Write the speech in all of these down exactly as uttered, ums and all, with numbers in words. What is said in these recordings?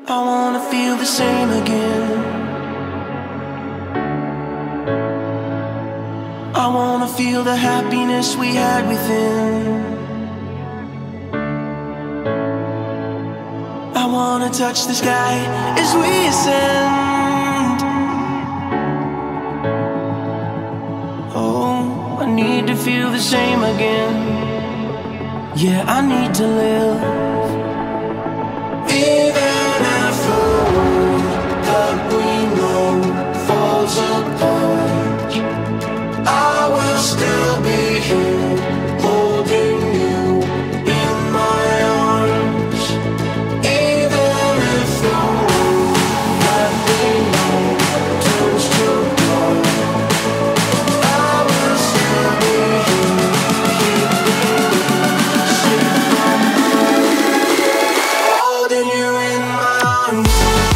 I wanna feel the same again. I wanna feel the happiness we had within. I wanna touch the sky as we ascend. Oh, I need to feel the same again. Yeah, I need to live. Even if the world that we know falls apart, I will still be here, holding you in my arms. Even if the world that we know turns to dark, I will still be here, keeping you safe from harm, holding you in my arms.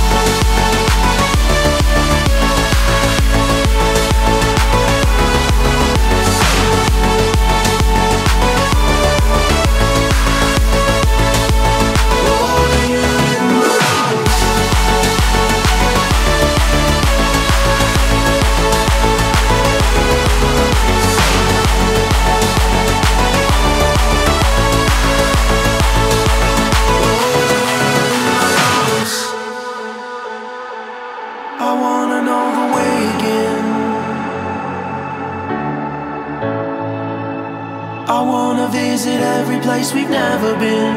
I wanna know the way again. I wanna visit every place we've never been.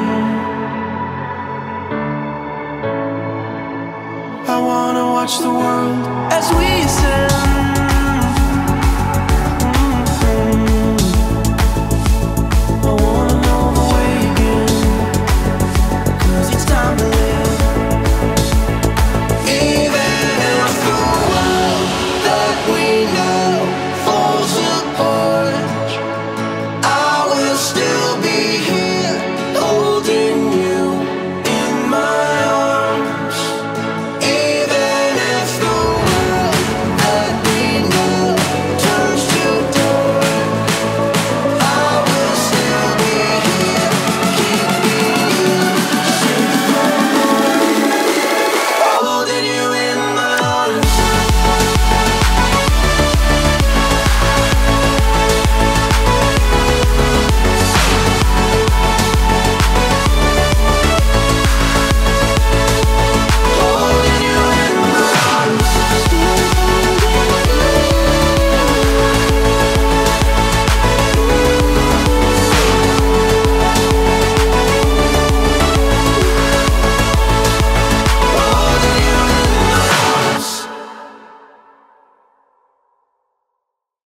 I wanna watch the world as we ascend.